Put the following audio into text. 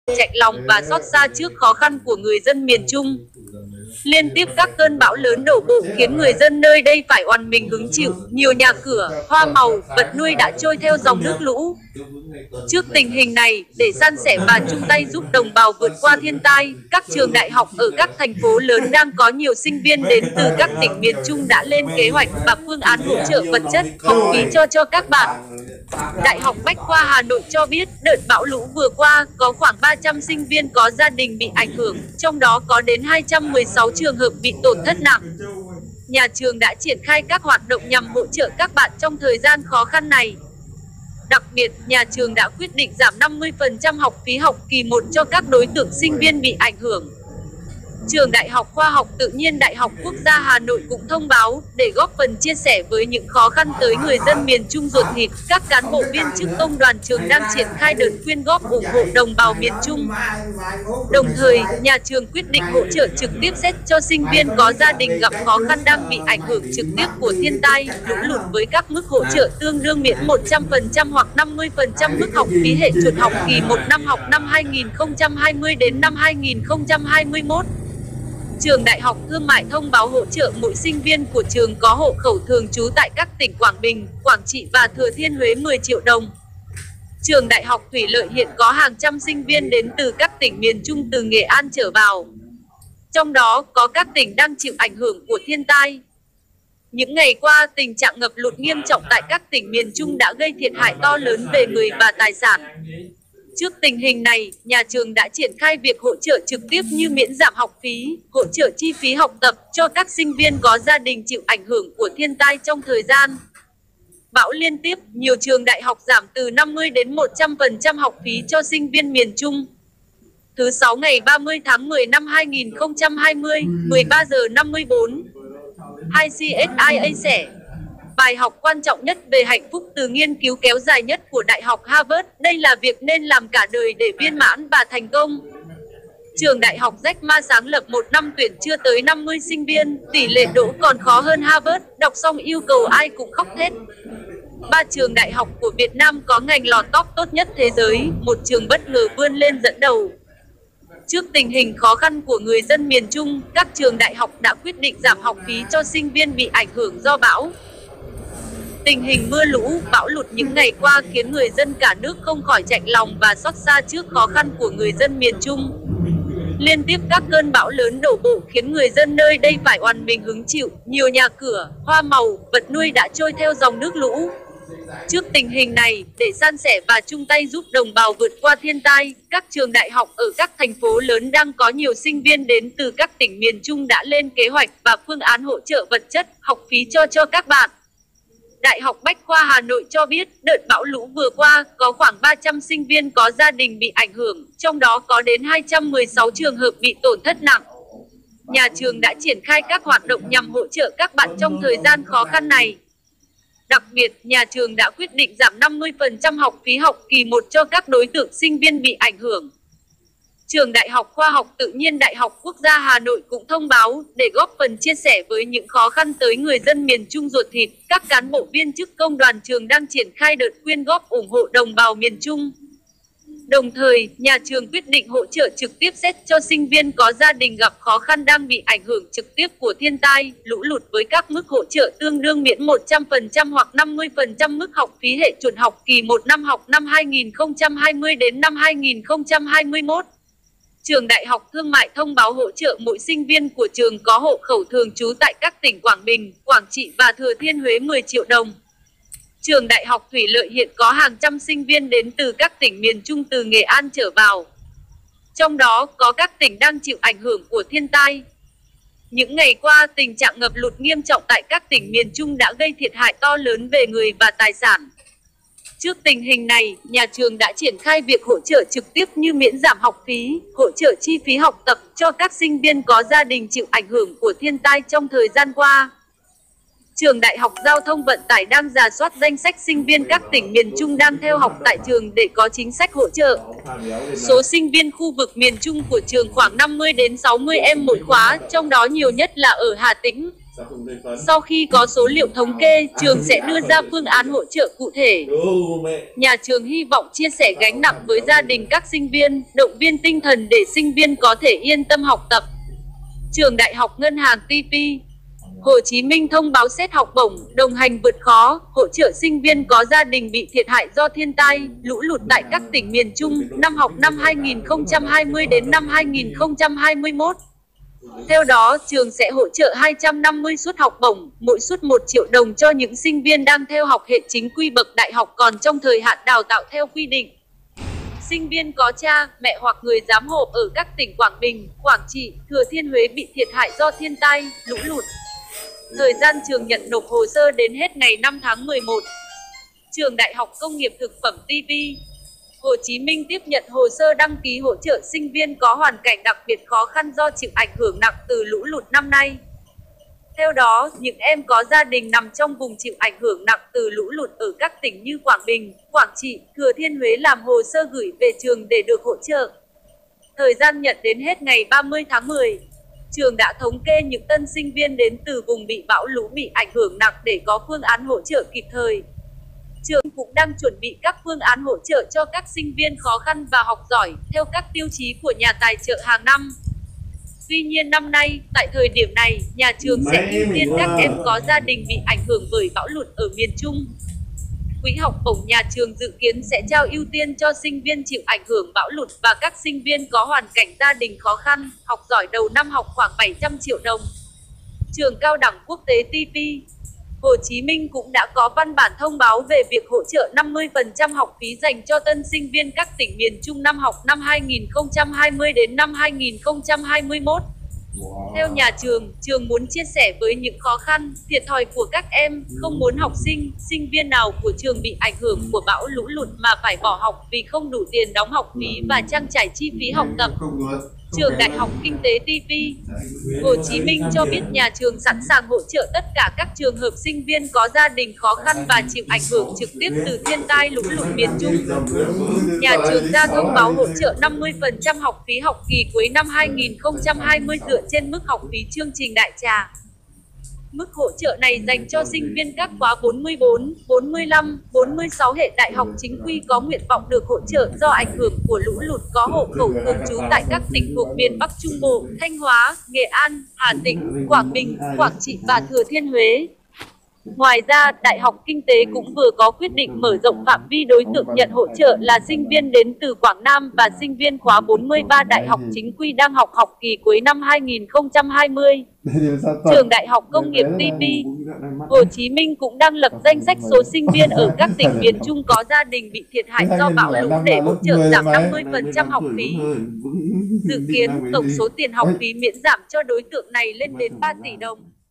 chạnh lòng và xót xa trước khó khăn của người dân miền Trung. Liên tiếp các cơn bão lớn đổ bộ khiến người dân nơi đây phải oằn mình hứng chịu, nhiều nhà cửa, hoa màu, vật nuôi đã trôi theo dòng nước lũ. Trước tình hình này, để san sẻ và chung tay giúp đồng bào vượt qua thiên tai, các trường đại học ở các thành phố lớn đang có nhiều sinh viên đến từ các tỉnh miền Trung đã lên kế hoạch và phương án hỗ trợ vật chất, học phí cho các bạn. Đại học Bách khoa Hà Nội cho biết, đợt bão lũ vừa qua, có khoảng 300 sinh viên có gia đình bị ảnh hưởng, trong đó có đến 216 trường hợp bị tổn thất nặng. Nhà trường đã triển khai các hoạt động nhằm hỗ trợ các bạn trong thời gian khó khăn này. Đặc biệt, nhà trường đã quyết định giảm 50% học phí học kỳ 1 cho các đối tượng sinh viên bị ảnh hưởng. Trường Đại học Khoa học Tự nhiên Đại học Quốc gia Hà Nội cũng thông báo, để góp phần chia sẻ với những khó khăn tới người dân miền Trung ruột thịt, các cán bộ viên chức công đoàn trường đang triển khai đợt quyên góp ủng hộ đồng bào miền Trung. Đồng thời, nhà trường quyết định hỗ trợ trực tiếp xét cho sinh viên có gia đình gặp khó khăn đang bị ảnh hưởng trực tiếp của thiên tai, lũ lụt với các mức hỗ trợ tương đương miễn 100% hoặc 50% mức học phí hệ chuẩn học kỳ 1 năm học năm 2020 đến năm 2021. Trường Đại học Thương mại thông báo hỗ trợ mỗi sinh viên của trường có hộ khẩu thường trú tại các tỉnh Quảng Bình, Quảng Trị và Thừa Thiên Huế 10 triệu đồng. Trường Đại học Thủy Lợi hiện có hàng trăm sinh viên đến từ các tỉnh miền Trung từ Nghệ An trở vào. Trong đó có các tỉnh đang chịu ảnh hưởng của thiên tai. Những ngày qua, tình trạng ngập lụt nghiêm trọng tại các tỉnh miền Trung đã gây thiệt hại to lớn về người và tài sản. Trước tình hình này, nhà trường đã triển khai việc hỗ trợ trực tiếp như miễn giảm học phí, hỗ trợ chi phí học tập cho các sinh viên có gia đình chịu ảnh hưởng của thiên tai trong thời gian bão liên tiếp. Nhiều trường đại học giảm từ 50 đến 100% học phí cho sinh viên miền Trung. Thứ Sáu ngày 30 tháng 10 năm 2020, 13 giờ 54, ICSIA sẻ. Bài học quan trọng nhất về hạnh phúc từ nghiên cứu kéo dài nhất của Đại học Harvard, đây là việc nên làm cả đời để viên mãn và thành công. Trường Đại học Jack Ma sáng lập một năm tuyển chưa tới 50 sinh viên, tỷ lệ đỗ còn khó hơn Harvard, đọc xong yêu cầu ai cũng khóc thét. 3 trường đại học của Việt Nam có ngành lọt top tốt nhất thế giới, một trường bất ngờ vươn lên dẫn đầu. Trước tình hình khó khăn của người dân miền Trung, các trường đại học đã quyết định giảm học phí cho sinh viên bị ảnh hưởng do bão. Tình hình mưa lũ, bão lụt những ngày qua khiến người dân cả nước không khỏi chạnh lòng và xót xa trước khó khăn của người dân miền Trung. Liên tiếp các cơn bão lớn đổ bộ khiến người dân nơi đây phải oằn mình hứng chịu, nhiều nhà cửa, hoa màu, vật nuôi đã trôi theo dòng nước lũ. Trước tình hình này, để san sẻ và chung tay giúp đồng bào vượt qua thiên tai, các trường đại học ở các thành phố lớn đang có nhiều sinh viên đến từ các tỉnh miền Trung đã lên kế hoạch và phương án hỗ trợ vật chất, học phí cho các bạn. Đại học Bách khoa Hà Nội cho biết, đợt bão lũ vừa qua, có khoảng 300 sinh viên có gia đình bị ảnh hưởng, trong đó có đến 216 trường hợp bị tổn thất nặng. Nhà trường đã triển khai các hoạt động nhằm hỗ trợ các bạn trong thời gian khó khăn này. Đặc biệt, nhà trường đã quyết định giảm 50% học phí học kỳ 1 cho các đối tượng sinh viên bị ảnh hưởng. Trường Đại học Khoa học Tự nhiên Đại học Quốc gia Hà Nội cũng thông báo, để góp phần chia sẻ với những khó khăn tới người dân miền Trung ruột thịt, các cán bộ viên chức công đoàn trường đang triển khai đợt quyên góp ủng hộ đồng bào miền Trung. Đồng thời, nhà trường quyết định hỗ trợ trực tiếp xét cho sinh viên có gia đình gặp khó khăn đang bị ảnh hưởng trực tiếp của thiên tai, lũ lụt với các mức hỗ trợ tương đương miễn 100% hoặc 50% mức học phí hệ chuẩn học kỳ 1 năm học năm 2020 đến năm 2021. Trường Đại học Thương mại thông báo hỗ trợ mỗi sinh viên của trường có hộ khẩu thường trú tại các tỉnh Quảng Bình, Quảng Trị và Thừa Thiên Huế 10 triệu đồng. Trường Đại học Thủy Lợi hiện có hàng trăm sinh viên đến từ các tỉnh miền Trung từ Nghệ An trở vào. Trong đó có các tỉnh đang chịu ảnh hưởng của thiên tai. Những ngày qua, tình trạng ngập lụt nghiêm trọng tại các tỉnh miền Trung đã gây thiệt hại to lớn về người và tài sản. Trước tình hình này, nhà trường đã triển khai việc hỗ trợ trực tiếp như miễn giảm học phí, hỗ trợ chi phí học tập cho các sinh viên có gia đình chịu ảnh hưởng của thiên tai trong thời gian qua. Trường Đại học Giao thông Vận tải đang rà soát danh sách sinh viên các tỉnh miền Trung đang theo học tại trường để có chính sách hỗ trợ. Số sinh viên khu vực miền Trung của trường khoảng 50 đến 60 em mỗi khóa, trong đó nhiều nhất là ở Hà Tĩnh, Sau khi có số liệu thống kê, trường sẽ đưa ra phương án hỗ trợ cụ thể. Nhà trường hy vọng chia sẻ gánh nặng với gia đình các sinh viên, động viên tinh thần để sinh viên có thể yên tâm học tập. Trường Đại học Ngân hàng TP Hồ Chí Minh thông báo xét học bổng, đồng hành vượt khó, hỗ trợ sinh viên có gia đình bị thiệt hại do thiên tai, lũ lụt tại các tỉnh miền Trung, năm học năm 2020 đến năm 2021. Theo đó, trường sẽ hỗ trợ 250 suất học bổng, mỗi suất 1 triệu đồng cho những sinh viên đang theo học hệ chính quy bậc đại học còn trong thời hạn đào tạo theo quy định. Sinh viên có cha, mẹ hoặc người giám hộ ở các tỉnh Quảng Bình, Quảng Trị, Thừa Thiên Huế bị thiệt hại do thiên tai, lũ lụt. Thời gian trường nhận nộp hồ sơ đến hết ngày 5 tháng 11. Trường Đại học Công nghiệp Thực phẩm TP Hồ Chí Minh tiếp nhận hồ sơ đăng ký hỗ trợ sinh viên có hoàn cảnh đặc biệt khó khăn do chịu ảnh hưởng nặng từ lũ lụt năm nay. Theo đó, những em có gia đình nằm trong vùng chịu ảnh hưởng nặng từ lũ lụt ở các tỉnh như Quảng Bình, Quảng Trị, Thừa Thiên Huế làm hồ sơ gửi về trường để được hỗ trợ. Thời gian nhận đến hết ngày 30 tháng 10. Trường đã thống kê những tân sinh viên đến từ vùng bị bão lũ bị ảnh hưởng nặng để có phương án hỗ trợ kịp thời. Trường cũng đang chuẩn bị các phương án hỗ trợ cho các sinh viên khó khăn và học giỏi theo các tiêu chí của nhà tài trợ hàng năm. Tuy nhiên năm nay, tại thời điểm này, nhà trường sẽ ưu tiên các em có gia đình bị ảnh hưởng bởi bão lụt ở miền Trung. Quỹ học bổng nhà trường dự kiến sẽ trao ưu tiên cho sinh viên chịu ảnh hưởng bão lụt và các sinh viên có hoàn cảnh gia đình khó khăn, học giỏi đầu năm học khoảng 700 triệu đồng. Trường Cao đẳng Quốc tế TP Hồ Chí Minh cũng đã có văn bản thông báo về việc hỗ trợ 50% học phí dành cho tân sinh viên các tỉnh miền Trung năm học năm 2020 đến năm 2021. Theo nhà trường, trường muốn chia sẻ với những khó khăn, thiệt thòi của các em, không muốn học sinh, sinh viên nào của trường bị ảnh hưởng của bão lũ lụt mà phải bỏ học vì không đủ tiền đóng học phí và trang trải chi phí học tập. Trường Đại học Kinh tế TP Hồ Chí Minh cho biết nhà trường sẵn sàng hỗ trợ tất cả các trường hợp sinh viên có gia đình khó khăn và chịu ảnh hưởng trực tiếp từ thiên tai lũ lụt miền Trung. Nhà trường ra thông báo hỗ trợ 50% học phí học kỳ cuối năm 2020 dựa trên mức học phí chương trình đại trà. Mức hỗ trợ này dành cho sinh viên các khóa 44, 45, 46 hệ đại học chính quy có nguyện vọng được hỗ trợ do ảnh hưởng của lũ lụt có hộ khẩu thường trú tại các tỉnh thuộc miền Bắc Trung Bộ, Thanh Hóa, Nghệ An, Hà Tĩnh, Quảng Bình, Quảng Trị và Thừa Thiên Huế. Ngoài ra, Đại học Kinh tế cũng vừa có quyết định mở rộng phạm vi đối tượng nhận hỗ trợ là sinh viên đến từ Quảng Nam và sinh viên khóa 43 Đại học chính quy đang học học kỳ cuối năm 2020. Trường Đại học Công nghiệp TP Hồ Chí Minh cũng đang lập danh sách số sinh viên ở các tỉnh miền Trung có gia đình bị thiệt hại do bão lũ để hỗ trợ giảm 50% học phí. Dự kiến tổng số tiền học phí miễn giảm cho đối tượng này lên đến 3 tỷ đồng.